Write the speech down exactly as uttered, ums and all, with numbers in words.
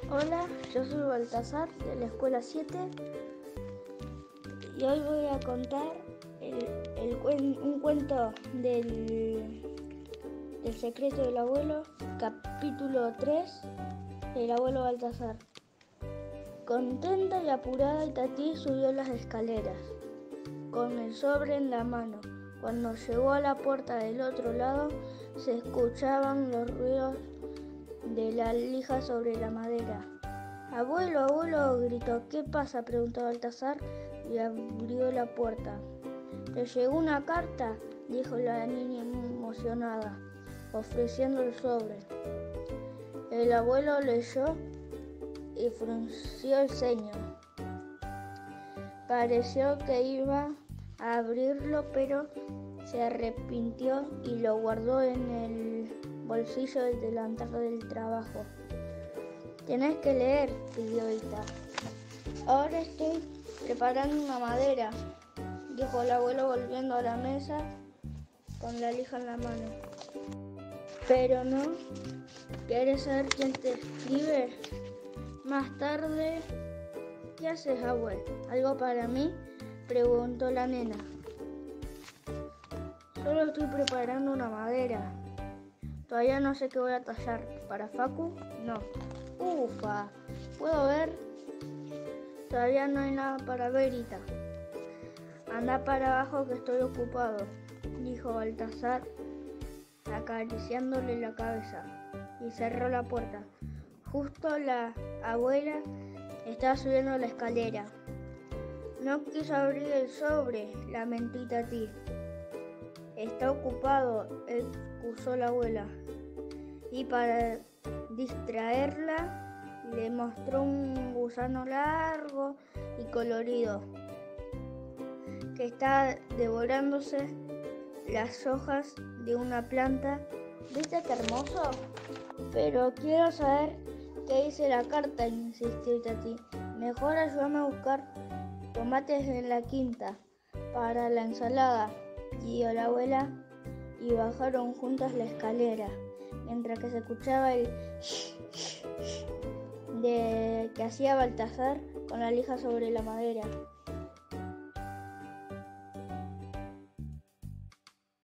Hola, yo soy Baltasar de la escuela siete y hoy voy a contar el, el, un cuento del, del secreto del abuelo, capítulo tres, el abuelo Baltasar. Contenta y apurada, Itatí subió las escaleras con el sobre en la mano. Cuando llegó a la puerta del otro lado, se escuchaban los ruidos de la lija sobre la madera. «Abuelo, abuelo», gritó. «¿Qué pasa?», preguntó Baltasar y abrió la puerta. «¿Te llegó una carta?», dijo la niña emocionada, ofreciendo el sobre. El abuelo leyó y frunció el ceño. Pareció que iba a abrirlo, pero se arrepintió y lo guardó en el bolsillo del delantal del trabajo. «Tenés que leer», pidió Ita. «Ahora estoy preparando una madera», dijo el abuelo volviendo a la mesa con la lija en la mano. «¿Pero no querés saber quién te escribe?» Más tarde. «¿Qué haces, abuelo? ¿Algo para mí?», preguntó la nena. «Solo estoy preparando una madera. Todavía no sé qué voy a tallar. ¿Para Facu? No». «Ufa, ¿puedo ver?» «Todavía no hay nada para ver, Ita». «Anda para abajo que estoy ocupado», dijo Baltasar, acariciándole la cabeza, y cerró la puerta. Justo la abuela estaba subiendo la escalera. «No quiso abrir el sobre», lamentó Itatí. «Está ocupado», excusó la abuela, y para distraerla le mostró un gusano largo y colorido que estaba devorándose las hojas de una planta. «¿Viste qué hermoso?» «Pero quiero saber qué dice la carta», insistió Itatí. «Mejor ayúdame a buscar tomates en la quinta para la ensalada», guió la abuela, y bajaron juntas la escalera, mientras que se escuchaba el shh, shh, shh de que hacía Baltasar con la lija sobre la madera.